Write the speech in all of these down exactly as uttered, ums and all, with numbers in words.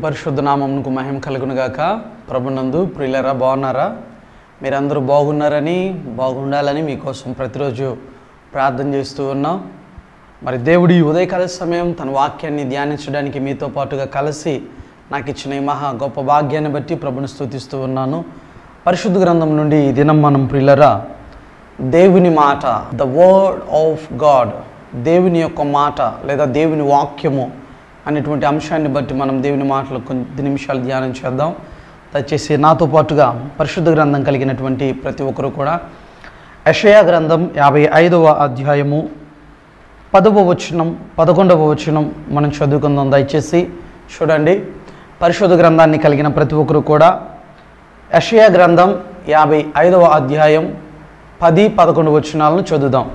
పరిశుద్ధ నామమునకు మహిమ కలుగును గాక. ప్రభునందు ప్రియులారా, బాగున్నారా? మీరందరూ బాగున్నారని, బాగుండాలని మీకోసం ప్రతిరోజు ప్రార్థన చేస్తూ ఉన్నాం. మరి దేవుడి ఉదయకాల సమయం తన వాక్యాన్ని ధ్యానించడానికి మీతో పాటుగా కలిసి నాకు ఇచ్చిన ఈ మహా గొప్ప భాగ్యాన్ని బట్టి ప్రభుని స్తుతిస్తూ ఉన్నాను. పరిశుద్ధ గ్రంథం నుండి ఈ దినం మనం ప్రియులారా దేవుని మాట, ద వర్డ్ ఆఫ్ గాడ్, దేవుని యొక్క మాట లేదా దేవుని వాక్యము అనేటువంటి అంశాన్ని బట్టి మనం దేవుని మాటలు కొద్ది నిమిషాలు ధ్యానం చేద్దాం. దయచేసి నాతో పాటుగా పరిశుద్ధ గ్రంథం కలిగినటువంటి ప్రతి ఒక్కరూ కూడా యెషయా గ్రంథం యాభై ఐదవ అధ్యాయము పదవ వచనం పదకొండవ వచనం మనం చదువుకుందాం. దయచేసి చూడండి. పరిశుద్ధ గ్రంథాన్ని కలిగిన ప్రతి ఒక్కరూ కూడా యెషయా గ్రంథం యాభై ఐదవ అధ్యాయం పది పదకొండు వచనాలను చదువుదాం.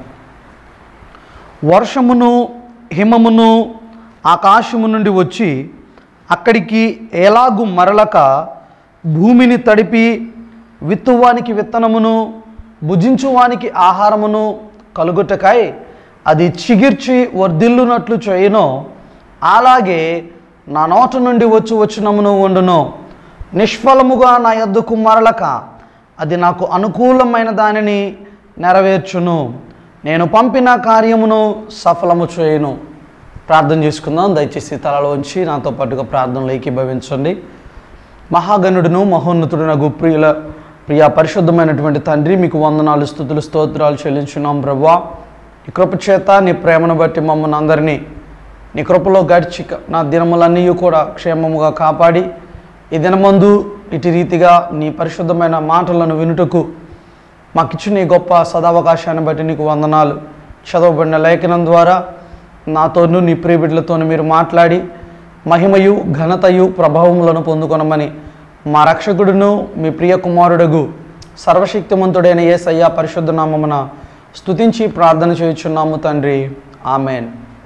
వర్షమును హిమమును ఆకాశము నుండి వచ్చి అక్కడికి ఎలాగు మరలక భూమిని తడిపి విత్తువానికి విత్తనమును భుజించువానికి ఆహారమును కలుగుటకై అది చిగిర్చి వర్ధిల్లునట్లు చేయనో అలాగే నా నోట నుండి వచ్చి వచనమును వండును. నిష్ఫలముగా నా యొద్దకు మరలక అది నాకు అనుకూలమైన దానిని నెరవేర్చును. నేను పంపిన కార్యమును సఫలము చేయను. ప్రార్థన చేసుకుందాం. దయచేసి తలలో ఉంచి నాతో పాటుగా ప్రార్థనలో ఏకీభవించండి. మహాగణుడును మహోన్నతుడునగు ప్రియుల ప్రియ పరిశుద్ధమైనటువంటి తండ్రి, మీకు వందనాలు, స్తుతులు, స్తోత్రాలు చెల్లించున్నాం ప్రభువా. నీ కృప చేత నీ ప్రేమను బట్టి మమ్మల్ని అందరినీ నీ కృపలో గడిచి నా దినములన్నీ కూడా క్షేమముగా కాపాడి ఈ దినమందు ఇటు రీతిగా నీ పరిశుద్ధమైన మాటలను వినుటకు మాకిచ్చిన ఈ గొప్ప సదావకాశాన్ని బట్టి నీకు వందనాలు. చదవబడిన లేఖనం ద్వారా నాతోనూ నీ ప్రియబిడ్డలతోనూ మీరు మాట్లాడి మహిమయు ఘనతయు ప్రభావములను పొందుకొనమని మా రక్షకుడును మీ ప్రియ కుమారుడుగు సర్వశక్తిమంతుడైన యేసయ్య పరిశుద్ధ నామమున స్తుతించి ప్రార్థన చేయుచున్నాము తండ్రి, ఆమెన్.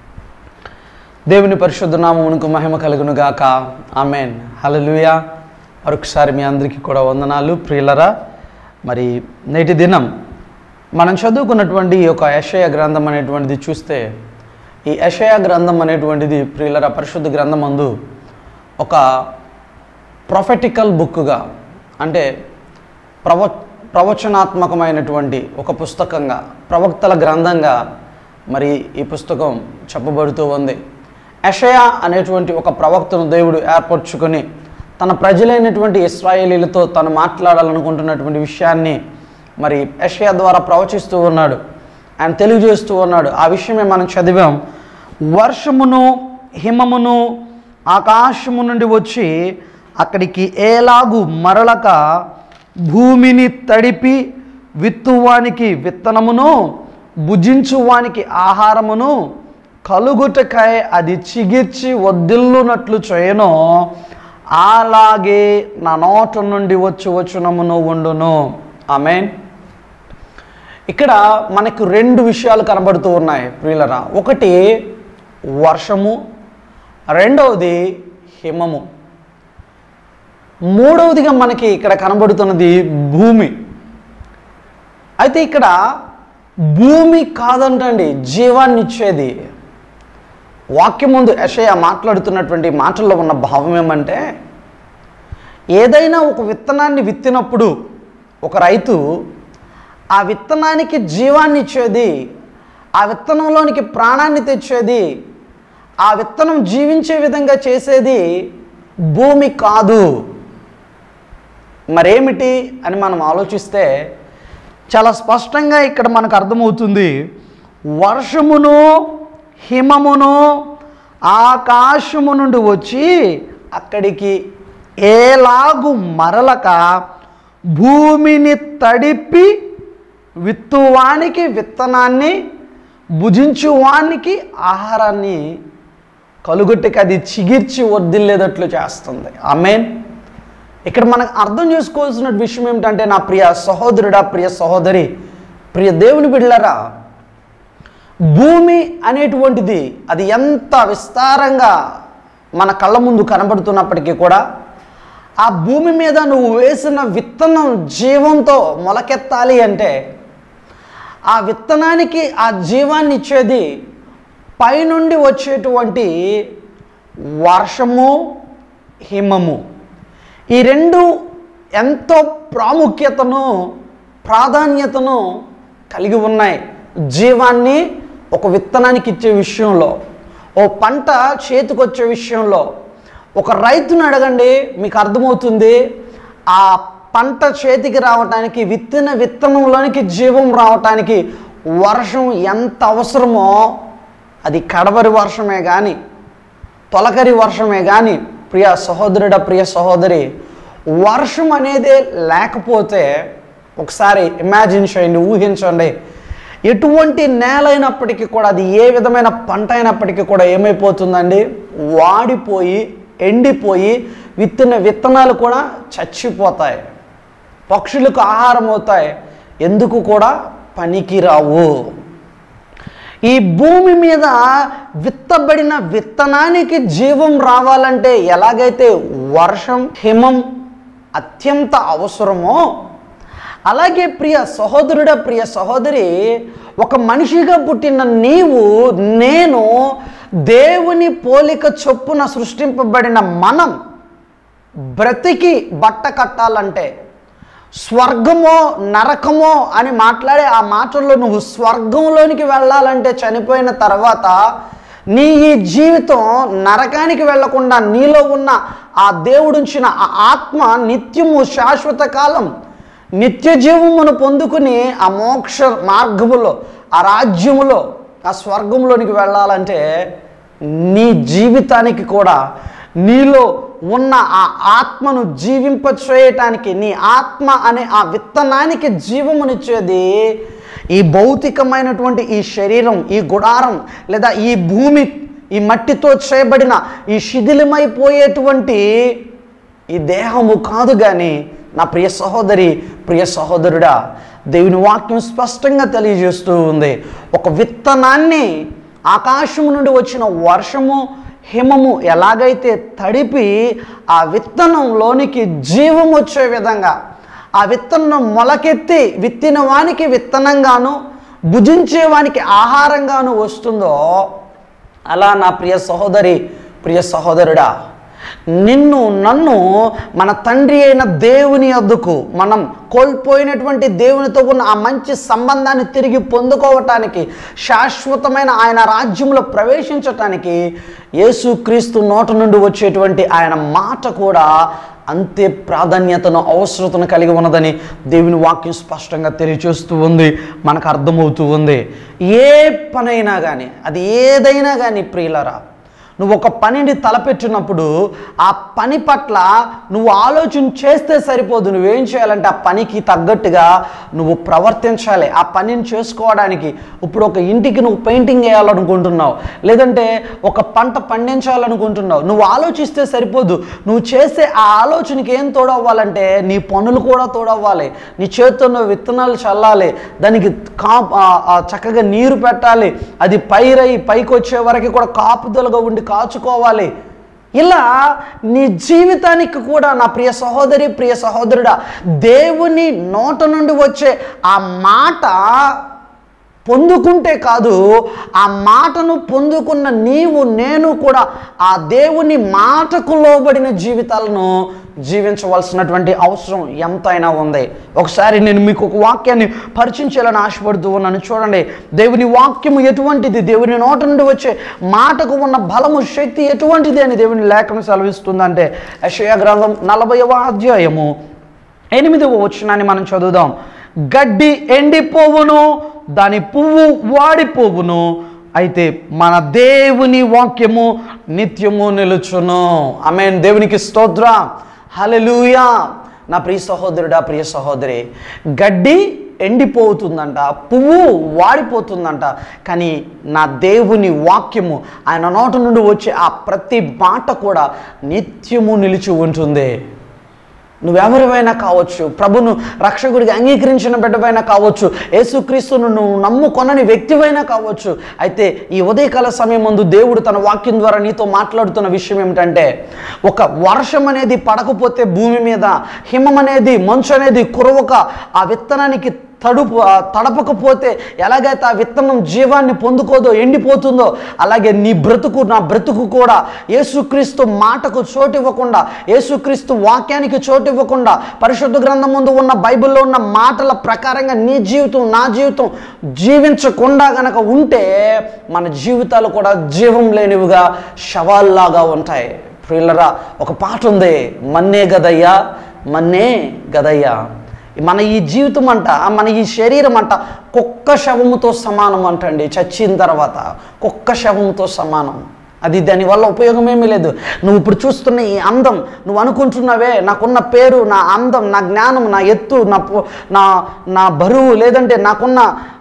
దేవుని పరిశుద్ధ నామమునకు మహిమ కలుగును గాక. ఆమెన్. హల్లెలూయా. మరొకసారి మీ అందరికీ కూడా వందనాలు ప్రియులరా. మరి నేటి దినం మనం చదువుకున్నటువంటి ఈ యొక్క యెషయా గ్రంథం అనేటువంటిది చూస్తే, ఈ యెషయా గ్రంథం అనేటువంటిది ప్రియులరా పరిశుద్ధ గ్రంథమందు ఒక ప్రొఫెటికల్ బుక్గా, అంటే ప్రవ ప్రవచనాత్మకమైనటువంటి ఒక పుస్తకంగా, ప్రవక్తల గ్రంథంగా మరి ఈ పుస్తకం చెప్పబడుతూ ఉంది. యెషయా అనేటువంటి ఒక ప్రవక్తను దేవుడు ఏర్పరచుకొని తన ప్రజలైనటువంటి ఇశ్రాయేలీలతో తను మాట్లాడాలనుకుంటున్నటువంటి విషయాన్ని మరి యెషయా ద్వారా ప్రవచిస్తూ ఉన్నాడు, ఆయన తెలియజేస్తూ ఉన్నాడు. ఆ విషయమే మనం చదివాం. వర్షమును హిమమును ఆకాశము నుండి వచ్చి అక్కడికి ఏలాగు మరలక భూమిని తడిపి విత్తువానికి విత్తనమును భుజించువానికి ఆహారమును కలుగుటకై అది చిగిర్చి వర్ధిల్లునట్లు చేయను, అలాగే నా నోట నుండి వచ్చి వచనమును వండును. ఆమేన్. ఇక్కడ మనకు రెండు విషయాలు కనబడుతూ ఉన్నాయి ప్రియులరా. ఒకటి వర్షము, రెండవది హిమము, మూడవదిగా మనకి ఇక్కడ కనబడుతున్నది భూమి. అయితే ఇక్కడ భూమి కాదంటండి జీవాన్ని ఇచ్చేది. వాక్యం ముందు యెషయా మాట్లాడుతున్నటువంటి మాటల్లో ఉన్న భావం ఏమంటే, ఏదైనా ఒక విత్తనాన్ని విత్తినప్పుడు ఒక రైతు ఆ విత్తనానికి జీవాన్ని ఇచ్చేది, ఆ విత్తనంలోనికి ప్రాణాన్ని తెచ్చేది, ఆ విత్తనం జీవించే విధంగా చేసేది భూమి కాదు. మరేమిటి అని మనం ఆలోచిస్తే చాలా స్పష్టంగా ఇక్కడ మనకు అర్థమవుతుంది. వర్షమును హిమమును ఆకాశము నుండి వచ్చి అక్కడికి ఏలాగు మరలక భూమిని తడిపి విత్తువానికి విత్తనాన్ని భుజించువానికి ఆహారాన్ని కలుగుట్టుకి అది చిగిర్చి వర్ధిల్లేటట్లు చేస్తుంది. ఆమేన్. ఇక్కడ మనకు అర్థం చేసుకోవాల్సిన విషయం ఏమిటంటే, నా ప్రియ సహోదరుడా, ప్రియ సహోదరి, ప్రియ దేవుని బిడ్డలారా, భూమి అనేటువంటిది అది ఎంత విస్తారంగా మన కళ్ళ ముందు కనబడుతున్నప్పటికీ కూడా ఆ భూమి మీద నువ్వు వేసిన విత్తనం జీవంతో మొలకెత్తాలి అంటే ఆ విత్తనానికి ఆ జీవాన్ని ఇచ్చేది పైనుండి వచ్చేటువంటి వర్షము హిమము. ఈ రెండు ఎంతో ప్రాముఖ్యతను ప్రాధాన్యతను కలిగి ఉన్నాయి. జీవాన్ని ఒక విత్తనానికి ఇచ్చే విషయంలో, ఓ పంట చేతికొచ్చే విషయంలో. ఒక రైతును అడగండి, మీకు అర్థమవుతుంది. ఆ పంట చేతికి రావటానికి, విత్తిన విత్తనంలోనికి జీవం రావటానికి వర్షం ఎంత అవసరమో, అది కడవరి వర్షమే కానీ తొలకరి వర్షమే కానీ ప్రియ సహోదరుడ ప్రియ సహోదరి, వర్షం అనేదే లేకపోతే ఒకసారి ఇమాజిన్ చేయండి, ఊహించండి. ఎటువంటి నేల అయినప్పటికీ కూడా, అది ఏ విధమైన పంట అయినప్పటికీ కూడా ఏమైపోతుందండి? వాడిపోయి ఎండిపోయి విత్తిన విత్తనాలు కూడా చచ్చిపోతాయి, పక్షులకు ఆహారం అవుతాయి, ఎందుకు కూడా పనికిరావు. ఈ భూమి మీద విత్తబడిన విత్తనానికి జీవం రావాలంటే ఎలాగైతే వర్షం హిమం అత్యంత అవసరమో, అలాగే ప్రియ సహోదరుడ ప్రియ సహోదరి, ఒక మనిషిగా పుట్టిన నీవు నేను దేవుని పోలిక చొప్పున సృష్టింపబడిన మనం బ్రతికి బట్ట కట్టాలంటే, స్వర్గమో నరకమో అని మాట్లాడే ఆ మాటల్లో నువ్వు స్వర్గంలోనికి వెళ్ళాలంటే చనిపోయిన తర్వాత నీ ఈ జీవితం నరకానికి వెళ్లకుండా నీలో ఉన్న ఆ దేవుడుంచిన ఆ ఆత్మ నిత్యము శాశ్వత కాలం నిత్య జీవమును పొందుకుని ఆ మోక్ష మార్గములో ఆ రాజ్యములో ఆ స్వర్గంలోనికి వెళ్ళాలంటే నీ జీవితానికి కూడా నీలో ఉన్న ఆ ఆత్మను జీవింప చేయటానికి, నీ ఆత్మ అనే ఆ విత్తనానికి జీవమునిచ్చేది ఈ భౌతికమైనటువంటి ఈ శరీరం, ఈ గుడారం లేదా ఈ భూమి, ఈ మట్టితో చేయబడిన ఈ శిథిలమైపోయేటువంటి ఈ దేహము కాదు. కానీ నా ప్రియ సహోదరి ప్రియ సహోదరుడా, దేవుని వాక్యం స్పష్టంగా తెలియజేస్తూ ఉంది. ఒక విత్తనాన్ని ఆకాశము నుండి వచ్చిన వర్షము హిమము ఎలాగైతే తడిపి ఆ విత్తనంలోనికి జీవం వచ్చే విధంగా, ఆ విత్తనం మొలకెత్తి విత్తిన వానికి విత్తనంగాను భుజించే వానికి ఆహారంగాను వస్తుందో, అలా నా ప్రియ సహోదరి ప్రియ సహోదరుడా, నిన్ను నన్ను మన తండ్రి అయిన దేవుని యొద్దకు, మనం కోల్పోయినటువంటి దేవునితో ఉన్న ఆ మంచి సంబంధాన్ని తిరిగి పొందుకోవటానికి, శాశ్వతమైన ఆయన రాజ్యంలో ప్రవేశించటానికి యేసుక్రీస్తు నోట నుండి వచ్చేటువంటి ఆయన మాట కూడా అంతే ప్రాధాన్యతను అవసరతను కలిగి ఉన్నదని దేవుని వాక్యం స్పష్టంగా తెలియచేస్తూ ఉంది, మనకు అర్థమవుతూ ఉంది. ఏ పనైనా కానీ, అది ఏదైనా కానీ ప్రియులరా, నువ్వు ఒక పనిని తలపెట్టినప్పుడు ఆ పని పట్ల నువ్వు ఆలోచన చేస్తే సరిపోదు. నువ్వేం చేయాలంటే ఆ పనికి తగ్గట్టుగా నువ్వు ప్రవర్తించాలి. ఆ పనిని చేసుకోవడానికి, ఇప్పుడు ఒక ఇంటికి నువ్వు పెయింటింగ్ వేయాలనుకుంటున్నావు, లేదంటే ఒక పంట పండించాలనుకుంటున్నావు, నువ్వు ఆలోచిస్తే సరిపోదు. నువ్వు చేసే ఆ ఆలోచనకి ఏం తోడవ్వాలంటే నీ పనులు కూడా తోడవ్వాలి. నీ చేతుల్లో విత్తనాలు చల్లాలి, దానికి కా చక్కగా నీరు పెట్టాలి, అది పైరై పైకి వచ్చే వరకు కూడా కాపుదలుగా ఉండి కాచుకోవాలి. ఇలా నీ జీవితానికి కూడా నా ప్రియ సహోదరి ప్రియ సహోదరుడా, దేవుని నోట నుండి వచ్చే ఆ మాట పొందుకుంటే కాదు, ఆ మాటను పొందుకున్న నీవు నేను కూడా ఆ దేవుని మాటకు లోబడిన జీవితాలను జీవించవలసినటువంటి అవసరం ఎంతైనా ఉంది. ఒకసారి నేను మీకు ఒక వాక్యాన్ని పరిచయం చేయాలని ఆశపడుతూ ఉన్నాను. చూడండి, దేవుని వాక్యము ఎటువంటిది, దేవుని నోట నుండి వచ్చే మాటకు ఉన్న బలము శక్తి ఎటువంటిది అని దేవుని లేఖనం సెలవిస్తుందంటే, యెషయా గ్రంథం నలభైవ అధ్యాయము ఎనిమిదవ వచనాన్ని మనం చదువుదాం. గడ్డి ఎండిపోవును, దాని పువ్వు వాడిపోవును, అయితే మన దేవుని వాక్యము నిత్యము నిలుచును. ఆమేన్. దేవునికి స్తోత్రం, హల్లెలూయా. నా ప్రియ సహోదరుడా ప్రియ సహోదరి, గడ్డి ఎండిపోతుందంట, పువ్వు వాడిపోతుందంట, కానీ నా దేవుని వాక్యము ఆయన నోట నుండి వచ్చే ఆ ప్రతి మాట కూడా నిత్యము నిలిచి ఉంటుంది. నువ్వెవరివైనా కావచ్చు, ప్రభును రక్షకుడిగా అంగీకరించిన బిడ్డవైనా కావచ్చు, యేసుక్రీస్తును నువ్వు నమ్ముకొనని వ్యక్తివైనా కావచ్చు. అయితే ఈ ఉదయకాల సమయం ముందు దేవుడు తన వాక్యం ద్వారా నీతో మాట్లాడుతున్న విషయం ఏమిటంటే, ఒక వర్షం అనేది పడకపోతే భూమి మీద, హిమం అనేది మంచు అనేది కురవక ఆ విత్తనానికి తడుపు తడపకపోతే ఎలాగైతే ఆ విత్తనం జీవాన్ని పొందుకోదో, ఎండిపోతుందో, అలాగే నీ బ్రతుకు నా బ్రతుకు కూడా యేసుక్రీస్తు మాటకు చోటు ఇవ్వకుండా, యేసుక్రీస్తు వాక్యానికి చోటు ఇవ్వకుండా, పరిశుద్ధ గ్రంథం ముందు ఉన్న బైబిల్లో ఉన్న మాటల ప్రకారంగా నీ జీవితం నా జీవితం జీవించకుండా గనక ఉంటే మన జీవితాలు కూడా జీవం లేనివిగా శవాల్లాగా ఉంటాయి. ప్రియులరా, ఒక పాట ఉంది, మన్నే గదయ్యా మన్నే గదయ్యా. మన ఈ జీవితం అంట, మన ఈ శరీరం అంట కుక్క శవముతో సమానం అంటండి. చచ్చిన తర్వాత కుక్క శవముతో సమానం. అది దానివల్ల ఉపయోగమేమీ లేదు. నువ్వు ఇప్పుడు చూస్తున్న ఈ అందం, నువ్వు అనుకుంటున్నావే నాకున్న పేరు, నా అందం, నా జ్ఞానం, నా ఎత్తు, నా నా నా బరువు, లేదంటే నాకున్న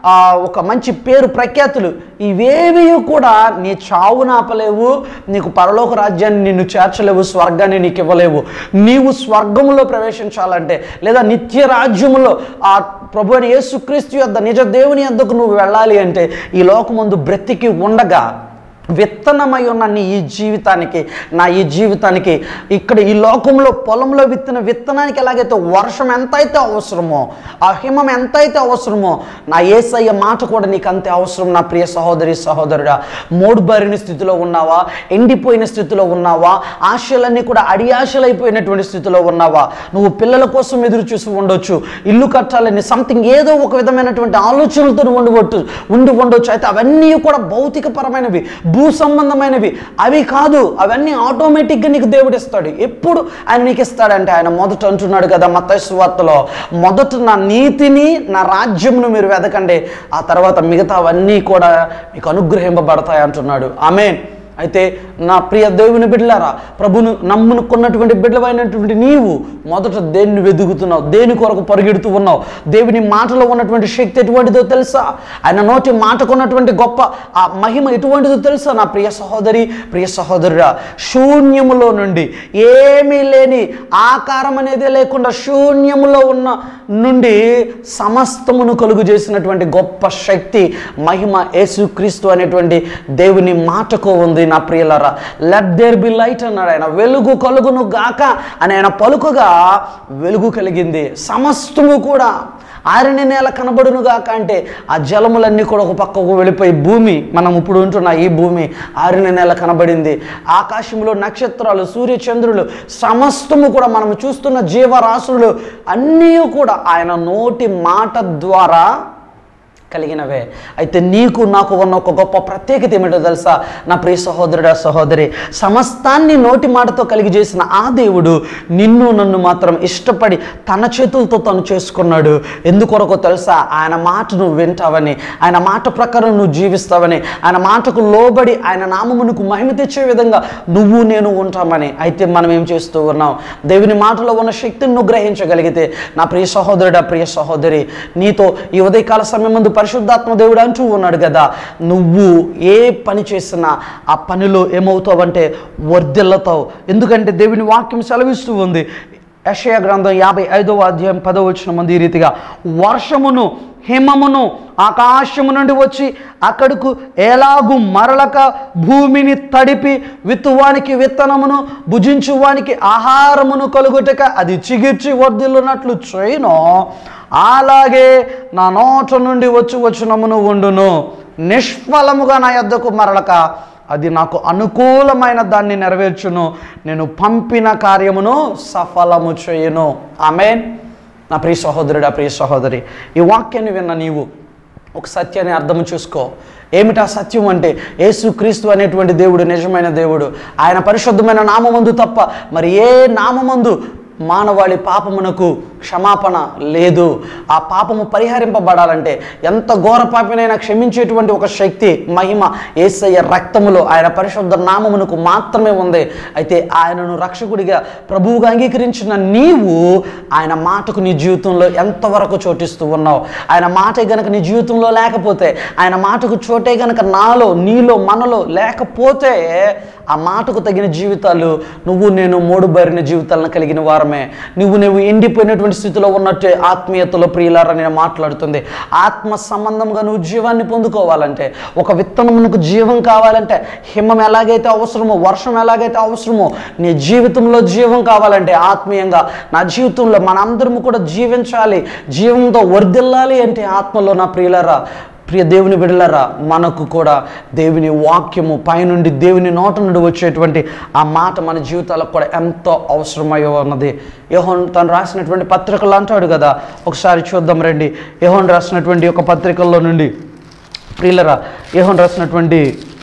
ఒక మంచి పేరు ప్రఖ్యాతులు, ఇవేమీ కూడా నీ చావును ఆపలేవు, నీకు పరలోక రాజ్యాన్ని నిన్ను చేర్చలేవు, స్వర్గాన్ని నీకు ఇవ్వలేవు. నీవు స్వర్గంలో ప్రవేశించాలంటే, లేదా నిత్య రాజ్యములో ఆ ప్రభు అయిన యేసుక్రీస్తు యొద్ద నిజ దేవుని యొద్దకు నువ్వు వెళ్ళాలి అంటే, ఈ లోకమందు బ్రతికి ఉండగా విత్తనమై ఉన్న నీ ఈ జీవితానికి, నా ఈ జీవితానికి, ఇక్కడ ఈ లోకంలో పొలంలో విత్తన విత్తనానికి ఎలాగైతే వర్షం ఎంతైతే అవసరమో, ఆ హిమం ఎంతైతే అవసరమో, నా యేసయ్య మాట కూడా నీకు అంతే అవసరం. నా ప్రియ సహోదరి సహోదరుడా, మోడుబారిన స్థితిలో ఉన్నావా, ఎండిపోయిన స్థితిలో ఉన్నావా, ఆశలన్నీ కూడా అడియాశలైపోయినటువంటి స్థితిలో ఉన్నావా, నువ్వు పిల్లల కోసం ఎదురు చూసి ఉండొచ్చు, ఇల్లు కట్టాలని సంథింగ్ ఏదో ఒక విధమైనటువంటి ఆలోచనలతో ఉండవచ్చు ఉండి ఉండొచ్చు. అయితే అవన్నీ కూడా భౌతికపరమైనవి, భూ సంబంధమైనవి, అవి కాదు. అవన్నీ ఆటోమేటిక్గా నీకు దేవుడు ఇస్తాడు. ఎప్పుడు ఆయన నీకు ఇస్తాడంటే, ఆయన మొదట అంటున్నాడు కదా మత్తయి సువార్తలో, మొదట నా నీతిని నా రాజ్యమును మీరు వెదకండి, ఆ తర్వాత మిగతా అవన్నీ కూడా మీకు అనుగ్రహింపబడతాయి అంటున్నాడు. ఆమేన్. అయితే నా ప్రియ దేవుని బిడ్డలారా, ప్రభును నమ్ముకున్నటువంటి బిడ్డలైనటువంటి నీవు మొదట దేన్ని వెదుగుతున్నావు, దేని కొరకు పరిగెడుతూ ఉన్నావు? దేవుని మాటలో ఉన్నటువంటి శక్తి ఎటువంటిదో తెలుసా? ఆయన నోటి మాటకున్నటువంటి గొప్ప ఆ మహిమ ఎటువంటిదో తెలుసా? నా ప్రియ సహోదరి ప్రియ సహోదరుడా, శూన్యములో నుండి, ఏమీ లేని ఆకారం అనేదే లేకుండా శూన్యములో ఉన్న నుండి సమస్తమును కలుగు చేసినటువంటి గొప్ప శక్తి, మహిమ యేసుక్రీస్తు అనేటువంటి దేవుని మాటకు ఉంది. నా ప్రియులారా, లెట్ దేర్ బి లైట్ అన్నాడు ఆయన. వెలుగు కలుగును గాక అని ఆయన పలుకగా వెలుగు కలిగింది. సమస్తము కూడా ఆరిన నేల కనబడును గాక అంటే ఆ జలములన్నీ కూడా ఒక పక్కకు వెళ్ళిపోయి భూమి, మనం ఇప్పుడు ఉంటున్న ఈ భూమి ఆరిన నేల కనబడింది. ఆకాశంలో నక్షత్రాలు, సూర్యచంద్రులు, సమస్తము కూడా మనం చూస్తున్న జీవరాశులు అన్నీ కూడా ఆయన నోటి మాట ద్వారా కలిగినవే. అయితే నీకు నాకు ఉన్న ఒక గొప్ప ప్రత్యేకత ఏమిటో తెలుసా నా ప్రియ సహోదరుడా సహోదరి? సమస్తాన్ని నోటి మాటతో కలిగి చేసిన ఆ దేవుడు నిన్ను నన్ను మాత్రం ఇష్టపడి తన చేతులతో తను చేసుకున్నాడు. ఎందుకొరకో తెలుసా? ఆయన మాట నువ్వు వింటావని, ఆయన మాట ప్రకారం నువ్వు జీవిస్తావని, ఆయన మాటకు లోబడి ఆయన నామమునకు మహిమ తెచ్చే విధంగా నువ్వు నేను ఉంటామని. అయితే మనం ఏం చేస్తూ ఉన్నాం? దేవుని మాటలో ఉన్న శక్తిని నువ్వు గ్రహించగలిగితే నా ప్రియ సహోదరుడా ప్రియ సహోదరి, నీతో ఈ ఉదయకాల సమయం ముందు పరిశుద్ధాత్మ దేవుడు అంటూ ఉన్నాడు కదా, నువ్వు ఏ పని చేసినా ఆ పనిలో ఏమవుతావంటే వర్ధిల్లుతావు. ఎందుకంటే దేవుని వాక్యం సెలవిస్తూ ఉంది. యెషయా గ్రంథం యాభై ఐదవ అధ్యాయం పదవ వచనం మంది ఈ రీతిగా, వర్షమును హిమమును ఆకాశము నుండి వచ్చి అక్కడకు ఎలాగు మరలక భూమిని తడిపి విత్తువానికి విత్తనమును భుజించువానికి ఆహారమును కలుగుటక అది చిగిర్చి వర్ధిల్లునట్లు చేయను, అలాగే నా నోట నుండి వచ్చి వచనమును ఉండును. నిష్ఫలముగా నా యొద్దకు మరలక అది నాకు అనుకూలమైన దాన్ని నెరవేర్చును, నేను పంపిన కార్యమును సఫలము చేయును. ఆమేన్. నా ప్రియ సహోదరుడా ప్రియ సహోదరి, ఈ వాక్యాన్ని విన్న నీవు ఒక సత్యాన్ని అర్థం చేసుకో. ఏమిటా సత్యం అంటే, యేసుక్రీస్తు అనేటువంటి దేవుడు నిజమైన దేవుడు. ఆయన పరిశుద్ధమైన నామమందు తప్ప మరి ఏ నామమందు మానవాళి పాపమునకు క్షమాపణ లేదు. ఆ పాపము పరిహరింపబడాలంటే ఎంత ఘోర పాపినైనా క్షమించేటువంటి ఒక శక్తి, మహిమ యేసయ్య రక్తములో, ఆయన పరిశుద్ధ నామమునకు మాత్రమే ఉంది. అయితే ఆయనను రక్షకుడిగా ప్రభువుగా అంగీకరించిన నీవు ఆయన మాటకు నీ జీవితంలో ఎంతవరకు చోటిస్తూ ఉన్నావు? ఆయన మాట గనక నీ జీవితంలో లేకపోతే, ఆయన మాటకు చోటే గనక నాలో నీలో మనలో లేకపోతే, ఆ మాటకు తగిన జీవితాలు నువ్వు నేను మోడుబారిన జీవితాలను కలిగిన వారమే. నువ్వు నువ్వు ఎండిపోయినటువంటి ఉన్నటువంటి స్థితిలో ఉన్నట్టే ఆత్మీయతలో ప్రియులారా నేను మాట్లాడుతుంది. ఆత్మ సంబంధంగా నువ్వు జీవాన్ని పొందుకోవాలంటే, ఒక విత్తనమునకు జీవం కావాలంటే, హిమం ఎలాగైతే అవసరమో, వర్షం ఎలాగైతే అవసరమో, నీ జీవితంలో జీవం కావాలంటే ఆత్మీయంగా నా జీవితంలో మనందరము కూడా జీవించాలి, జీవంతో వర్ధిల్లాలి అంటే ఆత్మలో నా ప్రియులారా, ప్రియ దేవుని బిడ్డలారా, మనకు కూడా దేవుని వాక్యము పైనుండి దేవుని నోట నుండి వచ్చేటువంటి ఆ మాట మన జీవితాలకు కూడా ఎంతో అవసరమై ఉన్నది. యోహాను తను రాసినటువంటి పత్రికలు అంటాడు కదా, ఒకసారి చూద్దాం రండి. యోహాను రాసినటువంటి ఒక పత్రికల్లో నుండి ప్రియులరా, యోహాను రాసినటువంటి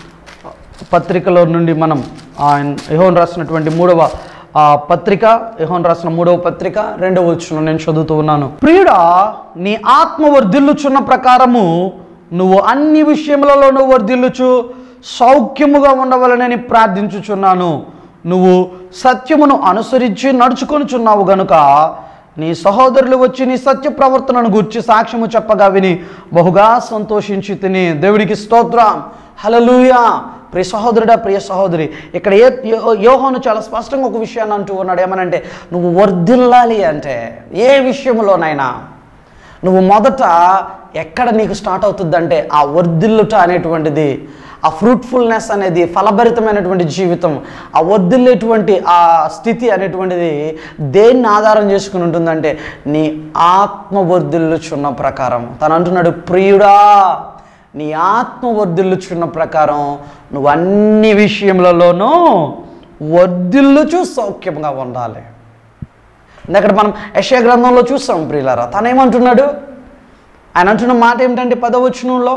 పత్రికలో నుండి మనం ఆయన యోహాను రాసినటువంటి మూడవ ఆ పత్రిక, యోహాను రాసిన మూడవ పత్రిక రెండవ వచనం నేను చదువుతూ ఉన్నాను. ప్రియుడా, నీ ఆత్మ వర్ధిల్లుచున్న ప్రకారము నువ్వు అన్ని విషయములలోనూ వర్ధిల్లుచు సౌఖ్యముగా ఉండవలనని ప్రార్థించుచున్నాను. నువ్వు సత్యమును అనుసరించి నడుచుకొనుచున్నావు గనుక నీ సహోదరులు వచ్చి నీ సత్య ప్రవర్తనను గూర్చి సాక్ష్యము చెప్పగా విని బహుగా సంతోషించి తిని. దేవుడికి స్తోత్రం, హల్లెలూయా. ప్రియ సహోదరుడా, ప్రియ సహోదరి, ఇక్కడ ఏ యోహాను చాలా స్పష్టంగా ఒక విషయాన్ని అంటూ ఉన్నాడు. ఏమనంటే, నువ్వు వర్ధిల్లాలి అంటే ఏ విషయంలోనైనా నువ్వు మొదట ఎక్కడ నీకు స్టార్ట్ అవుతుందంటే ఆ వర్ధిల్లుట అనేటువంటిది, ఆ ఫ్రూట్ఫుల్నెస్ అనేది, ఫలభరితమైనటువంటి జీవితం, ఆ వర్ధిల్లేటువంటి ఆ స్థితి అనేటువంటిది దేన్ని ఆధారం చేసుకుని ఉంటుందంటే నీ ఆత్మ వర్ధిల్లుచున్న ప్రకారం. తను అంటున్నాడు, ప్రియుడా, నీ ఆత్మ వర్ధిల్లుచున్న ప్రకారం నువ్వు అన్ని విషయములలోనూ వర్ధిల్లుచు సౌఖ్యంగా ఉండాలి. అక్కడ మనం యెషయా గ్రంథంలో చూస్తాం ప్రియులారా, తనేమంటున్నాడు, ఆయన అంటున్న మాట ఏమిటంటే పదవచనంలో,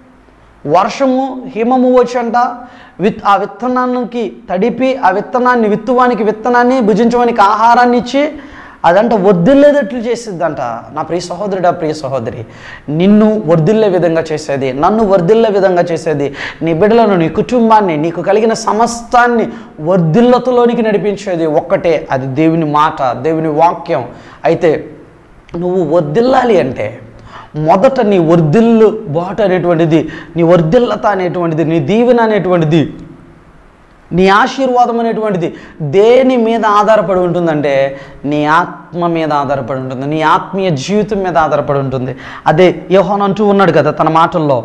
వర్షము హిమము వచ్చంట విత్ ఆ విత్తనానికి తడిపి ఆ విత్తనాన్ని విత్తువానికి విత్తనాన్ని భుజించడానికి ఆహారాన్ని ఇచ్చి అదంట వర్ధిల్లేటట్లు చేసిద్దంట. నా ప్రియ సహోదరుడా, ప్రియ సహోదరి, నిన్ను వర్ధిల్లే విధంగా చేసేది, నన్ను వర్ధిల్లే విధంగా చేసేది, నీ బిడ్డలను, నీ కుటుంబాన్ని, నీకు కలిగిన సమస్తాన్ని వర్ధిల్లతలోనికి నడిపించేది ఒక్కటే, అది దేవుని మాట, దేవుని వాక్యం. అయితే నువ్వు వర్ధిల్లాలి అంటే మొదట నీ వర్ధిల్లు బాట అనేటువంటిది, నీ వర్ధిల్లత అనేటువంటిది, నీ దీవెన అనేటువంటిది, నీ ఆశీర్వాదం అనేటువంటిది దేని మీద ఆధారపడి ఉంటుందంటే నీ ఆత్మ మీద ఆధారపడి ఉంటుంది, నీ ఆత్మీయ జీవితం మీద ఆధారపడి ఉంటుంది. అదే యోహాను అంటూ ఉన్నాడు కదా తన మాటల్లో,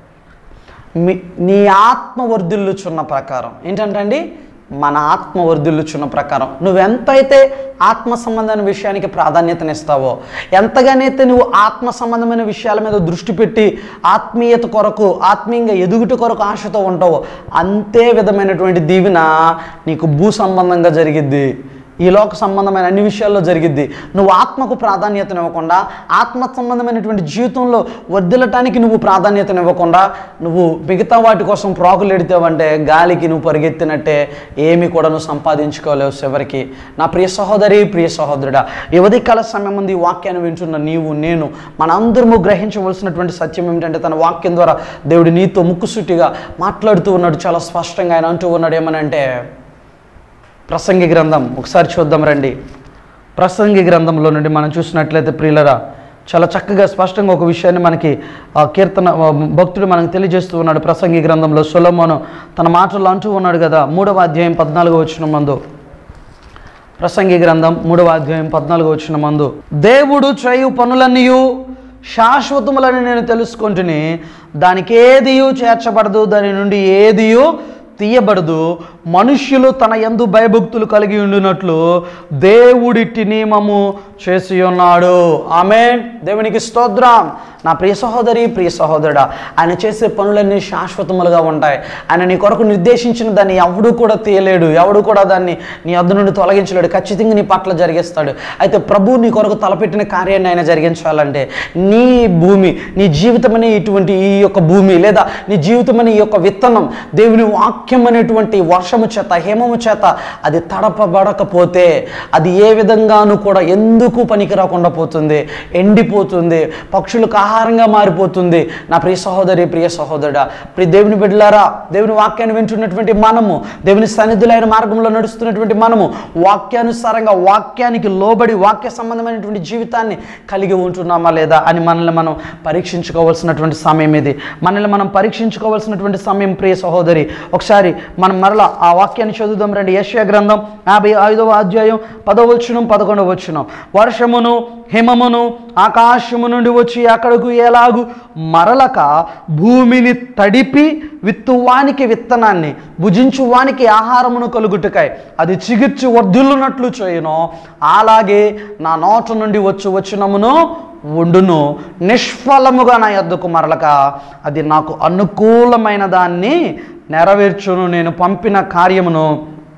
మీ నీ ఆత్మ వర్ధిల్లుచున్న ప్రకారం. ఏంటంటే అండి, మన ఆత్మ వర్ధిల్లుచున్న ప్రకారం నువ్వెంతైతే ఆత్మ సంబంధమైన విషయానికి ప్రాధాన్యతనిస్తావో, ఎంతగానైతే నువ్వు ఆత్మ సంబంధమైన విషయాల మీద దృష్టి పెట్టి ఆత్మీయత కొరకు, ఆత్మీయంగా ఎదుగుట కొరకు ఆశతో ఉంటావో, అంతే విధమైనటువంటి దీవెన నీకు భూ సంబంధంగా జరిగిద్ది, ఈ లోక సంబంధమైన అన్ని విషయాల్లో జరిగిద్ది. నువ్వు ఆత్మకు ప్రాధాన్యతనివ్వకుండా, ఆత్మ సంబంధమైనటువంటి జీవితంలో వర్ధిల్లటానికి నువ్వు ప్రాధాన్యతనివ్వకుండా నువ్వు మిగతా వాటి కోసం ప్రాకులు ఎడితావంటే గాలికి నువ్వు పరిగెత్తినట్టే, ఏమి కూడా నువ్వు సంపాదించుకోలేవు చివరికి. నా ప్రియ సహోదరి, ప్రియ సహోదరుడా, ఈ ఉదయకాల సమయం ముందు ఈ వాక్యాన్ని వింటున్న నీవు, నేను, మనందరము గ్రహించవలసినటువంటి సత్యం ఏమిటంటే, తన వాక్యం ద్వారా దేవుడు నీతో ముక్కుసూటిగా మాట్లాడుతూ ఉన్నాడు. చాలా స్పష్టంగా ఆయన అంటూ ఉన్నాడు. ఏమనంటే, ప్రసంగి గ్రంథం ఒకసారి చూద్దాం రండి. ప్రసంగి గ్రంథంలో నుండి మనం చూసినట్లయితే ప్రియులరా, చాలా చక్కగా స్పష్టంగా ఒక విషయాన్ని మనకి ఆ కీర్తన భక్తుడు మనకు తెలియజేస్తూ ఉన్నాడు. ప్రసంగి గ్రంథంలో సొలొమోను తన మాటల్లో అంటూ ఉన్నాడు కదా, మూడవ అధ్యాయం పద్నాలుగో వచనం మందు, ప్రసంగి గ్రంథం మూడవ అధ్యాయం పద్నాలుగో వచనం మందు, దేవుడు చేయు పనులన్నీ శాశ్వతములని నేను తెలుసుకుంటుని, దానికి ఏదియు చేర్చబడదు, దాని నుండి ఏదియు తీయబడదు. మనుష్యులు తన యందు భయభక్తులు కలిగి ఉండినట్లు దేవుడిటి నియమము చేసి ఉన్నాడు. ఆమేన్. దేవునికి స్తోత్రం. నా ప్రియ సహోదరి, ప్రియ సహోదరుడా, ఆయన చేసే పనులన్నీ శాశ్వతములుగా ఉంటాయి. ఆయన నీ కొరకు నిర్దేశించిన దాన్ని ఎవడు కూడా తీయలేడు, ఎవడు కూడా దాన్ని నీ వద్ద నుండి తొలగించలేడు. ఖచ్చితంగా నీ పట్ల జరిగిస్తాడు. అయితే ప్రభు నీ కొరకు తలపెట్టిన కార్యాన్ని ఆయన జరిగించాలంటే నీ భూమి, నీ జీవితం అనే ఇటువంటి ఈ యొక్క భూమి, లేదా నీ జీవితం అనే ఈ యొక్క విత్తనం దేవుని వాక్యం అనేటువంటి వర్షము చేత, హేమము చేత అది తడపబడకపోతే అది ఏ విధంగానూ కూడా ఎందుకు పనికి రాకుండా పోతుంది, ఎండిపోతుంది, పక్షులకు ఆహారంగా మారిపోతుంది. నా ప్రియ సహోదరి, ప్రియ సహోదరుడా, ప్రియ దేవుని బిడ్డలారా, దేవుని వాక్యాన్ని వింటున్నటువంటి మనము, దేవుని సన్నిధులైన మార్గంలో నడుస్తున్నటువంటి మనము వాక్యానుసారంగా, వాక్యానికి లోబడి వాక్య సంబంధమైనటువంటి జీవితాన్ని కలిగి ఉంటున్నామా లేదా అని మనల్ని మనం పరీక్షించుకోవాల్సినటువంటి సమయం ఇది. మనల్ని మనం పరీక్షించుకోవాల్సినటువంటి సమయం ప్రియ సహోదరి. ఒకసారి మనం మరలా ఆ వాక్యాన్ని చదువుదాం రండి. యెషయా గ్రంథం యాభై ఐదవ అధ్యాయం పదవ వచనం పదకొండవ వచనం. వర్షమును హిమమును ఆకాశము నుండి వచ్చి అక్కడకు ఎలాగు మరలక భూమిని తడిపి విత్తువానికి విత్తనాన్ని భుజించువానికి ఆహారమును కలుగుటకాయ అది చిగిర్చి వర్ధిల్లునట్లు చేయును, అలాగే నా నోట నుండి వచ్చు వచనమును ఉండును. నిష్ఫలముగా నా యొద్దకు మరలక అది నాకు అనుకూలమైన దాన్ని నెరవేర్చును, నేను పంపిన కార్యమును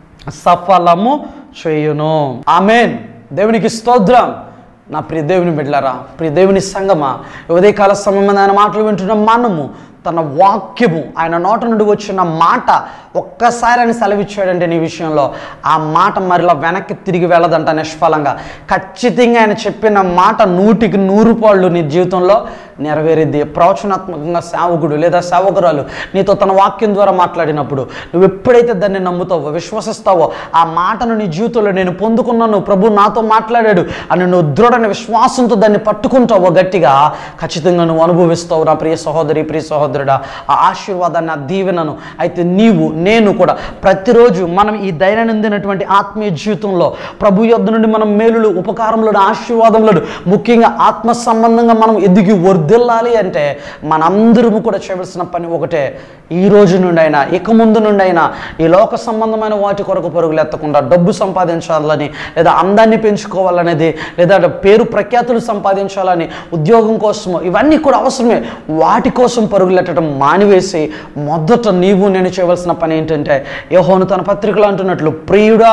సఫలము చేయును. ఆమేన్. దేవునికి స్తోత్రం. నా ప్రియ దేవుని బిడ్డలారా, ప్రియ దేవుని సంగమా, ఉదయకాల సమయమైన ఆయన మాటలు వింటున్న మనము తన వాక్యము, ఆయన నోట నుండి వచ్చిన మాట ఒక్కసారి అని సెలవిచ్చాడంటే నీ విషయంలో ఆ మాట మరిలా వెనక్కి తిరిగి వెళ్ళదంట నిష్ఫలంగా. ఖచ్చితంగా ఆయన చెప్పిన మాట నూటికి నూరు పాళ్ళు నీ జీవితంలో నెరవేరిద్ది. ప్రవచనాత్మకంగా సేవకుడు లేదా సేవకురాలు నీతో తన వాక్యం ద్వారా మాట్లాడినప్పుడు నువ్వు ఎప్పుడైతే దాన్ని నమ్ముతావో, విశ్వసిస్తావో, ఆ మాటను నీ జీవితంలో నేను పొందుకున్నాను, ప్రభు నాతో మాట్లాడాడు అని నువ్వు దృఢమైన విశ్వాసంతో దాన్ని పట్టుకుంటావో గట్టిగా, ఖచ్చితంగా నువ్వు అనుభవిస్తావు నా ప్రియ సహోదరి, ప్రియ సహోదరుడా, ఆ ఆశీర్వాదాన్ని, ఆ దీవెనను. అయితే నీవు నేను కూడా ప్రతిరోజు మనం ఈ దైనందినటువంటి ఆత్మీయ జీవితంలో ప్రభు యొద్ద నుండి మనం మేలులు, ఉపకారములను, ఆశీర్వాదములను, ముఖ్యంగా ఆత్మ సంబంధంగా మనం ఎదిగి వర్ధిల్లాలి అంటే మనందరము కూడా చేయవలసిన పని ఒకటే. ఈ రోజు నుండి అయినా, ఇక ముందు నుండి అయినా ఈ లోక సంబంధమైన వాటి కొరకు పరుగులు ఎత్తకుండా డబ్బు సంపాదించాలని, లేదా అందాన్ని పెంచుకోవాలనేది, లేదా పేరు ప్రఖ్యాతులు సంపాదించాలని, ఉద్యోగం కోసము, ఇవన్నీ కూడా అవసరమే. వాటి కోసం పరుగులెట్టడం మానివేసి మొదట నీవు నేను చేయవలసిన పని ఏంటంటే, యోహోను తన పత్రికలో అంటున్నట్లు, ప్రియుడా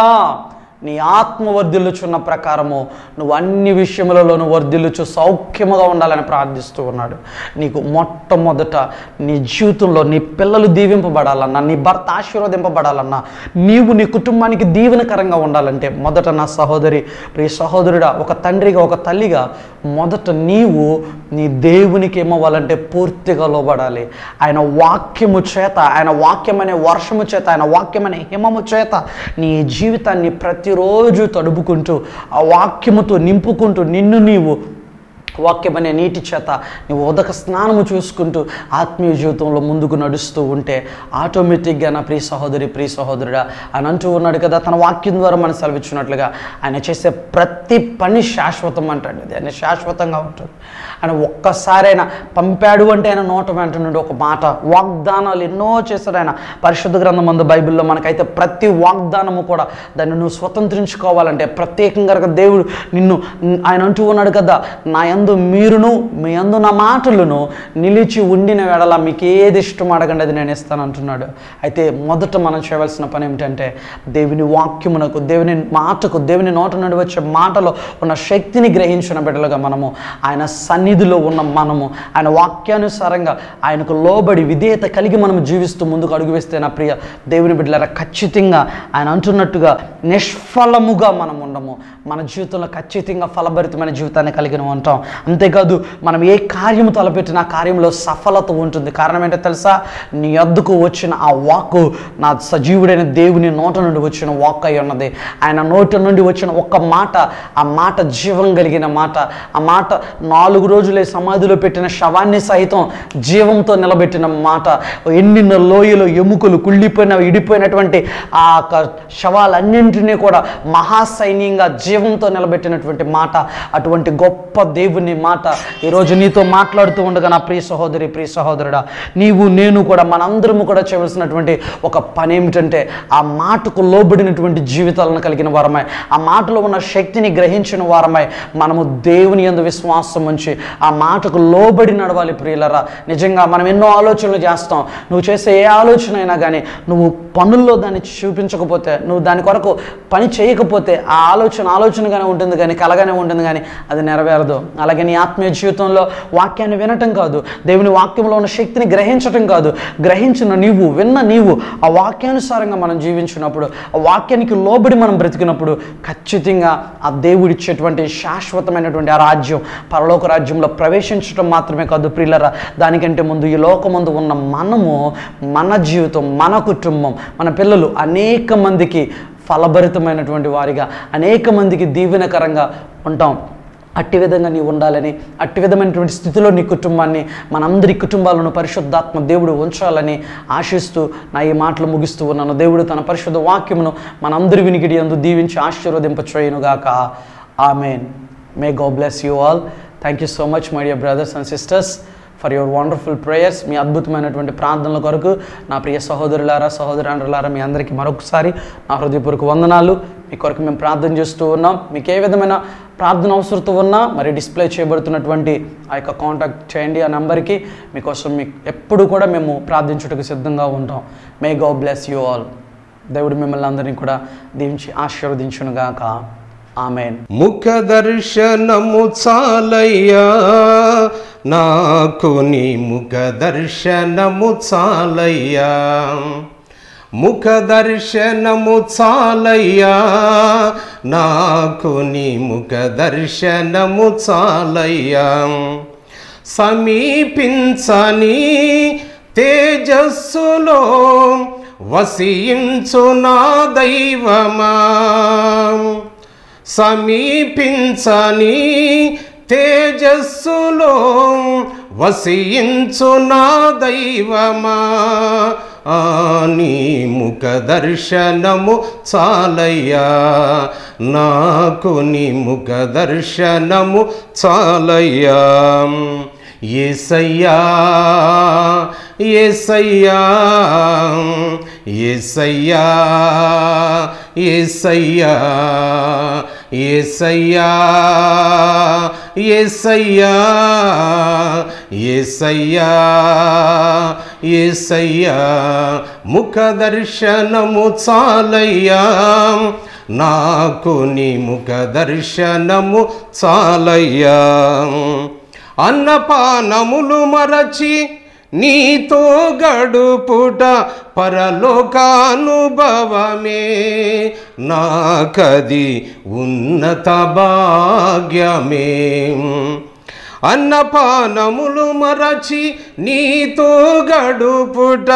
నీ ఆత్మ వర్ధిల్లుచున్న ప్రకారము నువ్వు అన్ని విషయములలోనూ వర్ధిల్లుచు సౌఖ్యముగా ఉండాలని ప్రార్థిస్తూ ఉన్నాడు. నీకు మొట్టమొదట నీ జీవితంలో నీ పిల్లలు దీవింపబడాలన్నా, నీ భర్త ఆశీర్వదింపబడాలన్నా, నీవు నీ కుటుంబానికి దీవెనకరంగా ఉండాలంటే మొదట నా సహోదరి, ప్రియ సహోదరుడా, ఒక తండ్రిగా, ఒక తల్లిగా మొదట నీవు నీ దేవునికి ఏమవ్వాలంటే పూర్తిగా లోబడాలి. ఆయన వాక్యము చేత, ఆయన వాక్యం అనే వర్షము చేత, ఆయన వాక్యం అనే హిమము చేత నీ జీవితాన్ని ప్రతి రోజు తడుపుకుంటూ, ఆ వాక్యముతో నింపుకుంటూ, నిన్ను నీవు వాక్యం అనే నీటి చేత నువ్వు ఉదక స్నానము చూసుకుంటూ ఆత్మీయ జీవితంలో ముందుకు నడుస్తూ ఉంటే ఆటోమేటిక్గా నా ప్రియ సహోదరి, ప్రియ సహోదరుడా, ఆయన అంటూ ఉన్నాడు కదా, తన వాక్యం ద్వారా మనం సెలవిచ్చినట్లుగా ఆయన చేసే ప్రతి పని శాశ్వతం అంటాడు. అది ఆయన శాశ్వతంగా ఉంటుంది. ఆయన ఒక్కసారైనా పంపాడు అంటే ఆయన నోట వెంట నుండి ఒక మాట, వాగ్దానాలు ఎన్నో చేశాడు ఆయన. పరిశుద్ధ గ్రంథం అందు బైబిల్లో మనకైతే ప్రతి వాగ్దానము కూడా దాన్ని నువ్వు స్వతంత్రించుకోవాలంటే ప్రత్యేకంగా దేవుడు నిన్ను, ఆయన అంటూ ఉన్నాడు కదా, నా యందు మీరును మీ యందు నా మాటలను నిలిచి ఉండిన వేళలా మీకు ఏది ఇష్టం అడగండి, అది నేను ఇస్తాను అంటున్నాడు. అయితే మొదట మనం చేయవలసిన పని ఏమిటంటే దేవుని వాక్యమునకు, దేవుని మాటకు, దేవుని నోట నుండి వచ్చే మాటలో ఉన్న శక్తిని గ్రహించిన బిడ్డలుగా మనము, ఆయన సన్నిధిలో ఉన్న మనము, ఆయన వాక్యానుసారంగా ఆయనకు లోబడి విధేయత కలిగి మనం జీవిస్తూ ముందుకు అడుగు వేస్తే నా ప్రియ దేవుని బిడ్డలారా, ఖచ్చితంగా ఆయన అంటున్నట్టుగా నిష్ఫలముగా మనం ఉండము. మన జీవితంలో ఖచ్చితంగా ఫలభరితమైన జీవితాన్ని కలిగిన ఉంటాం. అంతేకాదు మనం ఏ కార్యము తలపెట్టిన ఆ కార్యంలో సఫలత ఉంటుంది. కారణం ఏంటో తెలుసా? నీ యొద్దకు వచ్చిన ఆ వాక్కు నా సజీవుడైన దేవుని నోట నుండి వచ్చిన వాక్ అయి ఉన్నది. ఆయన నోటి నుండి వచ్చిన ఒక్క మాట, ఆ మాట జీవం కలిగిన మాట. ఆ మాట నాలుగు రోజులే సమాధిలో పెట్టిన శవాన్ని సహితం జీవంతో నిలబెట్టిన మాట. ఎన్నిన్న లోయలో ఎముకలు కుళ్ళిపోయిన ఇడిపోయినటువంటి ఆ శవాలన్నింటినీ కూడా మహాసైన్యంగా జీవంతో నిలబెట్టినటువంటి మాట. అటువంటి గొప్ప దేవుని మాట ఈరోజు నీతో మాట్లాడుతూ ఉండగా నా ప్రియ సహోదరి, ప్రియ సహోదరుడా, నీవు నేను కూడా మనందరము కూడా చేయవలసినటువంటి ఒక పని ఏమిటంటే ఆ మాటకు లోబడినటువంటి జీవితాలను కలిగిన వారమై, ఆ మాటలో ఉన్న శక్తిని గ్రహించిన వారమై మనము దేవుని యందు విశ్వాసం ఉంచి ఆ మాటకు లోబడి నడవాలి. ప్రియులరా, నిజంగా మనం ఎన్నో ఆలోచనలు చేస్తాం. నువ్వు చేసే ఏ ఆలోచన అయినా కానీ నువ్వు పనుల్లో దాన్ని చూపించకపోతే, నువ్వు దాని కొరకు పని చేయకపోతే ఆ ఆలోచన ఆలోచనగానే ఉంటుంది కానీ కలగానే ఉంటుంది కానీ అది నెరవేరదు. అలాగే నీ ఆత్మీయ జీవితంలో వాక్యాన్ని వినటం కాదు, దేవుని వాక్యంలో ఉన్న శక్తిని గ్రహించటం కాదు, గ్రహించిన నీవు, విన్న నీవు ఆ వాక్యానుసారంగా మనం జీవించినప్పుడు, ఆ వాక్యానికి లోబడి మనం బ్రతికినప్పుడు ఖచ్చితంగా ఆ దేవుడిచ్చేటువంటి శాశ్వతమైనటువంటి ఆ రాజ్యం, పరలోక రాజ్యంలో ప్రవేశించడం మాత్రమే కాదు ప్రియులరా, దానికంటే ముందు ఈ లోకమందు ఉన్న మనము, మన జీవితం, మన కుటుంబం, మన పిల్లలు అనేక మందికి ఫలభరితమైనటువంటి వారిగా, అనేక మందికి దీవెనకరంగా ఉంటాం. అట్టి విధంగా నీవు ఉండాలని, అట్టి విధమైనటువంటి స్థితిలో నీ కుటుంబాన్ని, మనందరి కుటుంబాలను పరిశుద్ధాత్మ దేవుడు ఉంచాలని ఆశిస్తూ నా ఈ మాటలు ముగిస్తూ ఉన్నాను. దేవుడు తన పరిశుద్ధ వాక్యమును మనందరి వినికిడి యందు దీవించి ఆశీర్వదింపచేయునుగాక. Amen. May God bless you all. Thank you so much my dear brothers and sisters for your wonderful prayers. మీ అద్భుతమైనటువంటి ప్రార్థనల కొరకు నా ప్రియ సహోదరులారా సహోదరులారా మీ అందరికీ మరొకసారి నా హృదయపూర్వక వందనాలు. మీ కొరకు మేము ప్రార్థన చేస్తూ ఉన్నాం. మీకు ఏ విధమైన ప్రార్థన అవసరం ఉన్నా మరి డిస్ప్లే చేయబడుతున్నటువంటి ఆ యొక్క కాంటాక్ట్ చేయండి ఆ నెంబర్కి. మీకోసం మీకు ఎప్పుడు కూడా మేము ప్రార్థించుటకు సిద్ధంగా ఉంటాం. May God bless you all. దేవుడు మిమ్మల్ని అందరినీ కూడా దీవించి ఆశీర్వదించునుగాక. ఆమెన్. ముఖ దర్శనము చాలయ్యా నాకు, నీ ముఖ దర్శనము చాలయ్యా, ముఖ దర్శనము చాలయ్యా నాకు, నీ ముఖ దర్శనము చాలయ్యా. సమీపించని తేజస్సులో వసించు నా దైవమా, సమీపించని తేజస్సులో వసించు నా దైవమా, నీ ముఖ దర్శనము చాలయ్యా నాకు, నీ ముఖ దర్శనము చాలయ్యా. యేసయ్యా యేసయ్యా యేసయ్యా యేసయ్యా యేసయ్యా యేసయ్యా యేసయ్యా యేసయ్యా ముఖ దర్శనము చాలయ్యా నాకు, నీ ముఖ దర్శనము చాలయ్యా. అన్నపానములు మరచి నీతో గడుపుట పరలోకానుభవమే, నాకది ఉన్నత భాగ్యమే. అన్నపానములు మరచి నీతో గడుపుట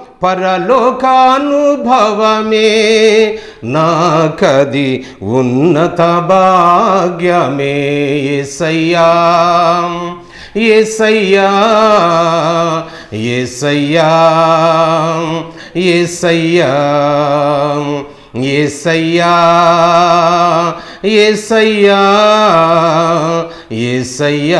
పరలోకానుభవమే, నాకది ఉన్నత భాగ్యమే. యేసయ్యా యేసయ్యా యేసయ్యా యేసయ్యా యేసయ్యా యేసయ్యా యేసయ్యా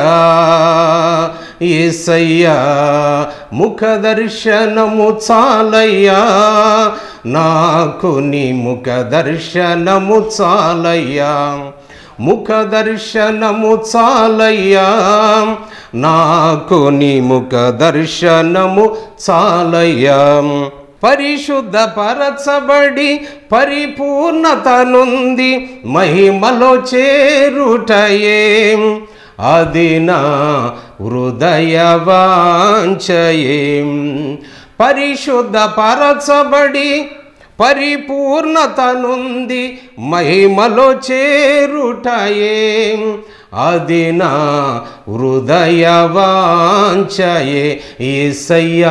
యేసయ్యా ముఖ దర్శనము చాలయ్యా నాకు, నీ ముఖ దర్శనము చాలయ్యా, ముఖ దర్శనము చాలయ్యా నాకు, నీ ముఖ దర్శనము చాలయ్యా. పరిశుద్ధ పరచబడి పరిపూర్ణత నుండి మహిమలో చేరుటయే, అది నా హృదయ వాంఛయే. పరిశుద్ధ పరచబడి పరిపూర్ణత నుండి మహిమలో చేరుటయే, అది నా హృదయ వాంఛయే. యేసయ్యా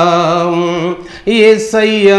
యేసయ్యా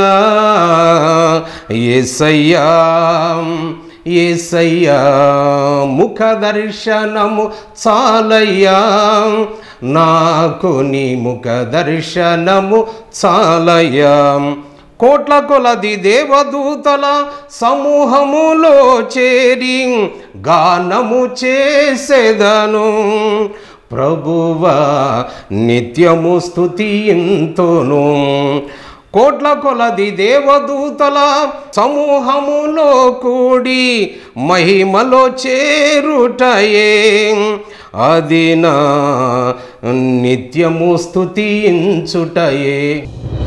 యేసయ్యా యేసయ్యా ముఖ దర్శనము చాలయ్యా నాకు, నీ ముఖ దర్శనము చాలయ్యా. కోట్ల కొలది దేవదూతల సమూహములో చేరి గానము చేసేదను, ప్రభువా నిత్యము స్తుతింతును. కోట్ల కొలది దేవదూతల సమూహములో కూడి మహిమలో చేరుటయే, అది నా నిత్యము స్తుతించుటయే.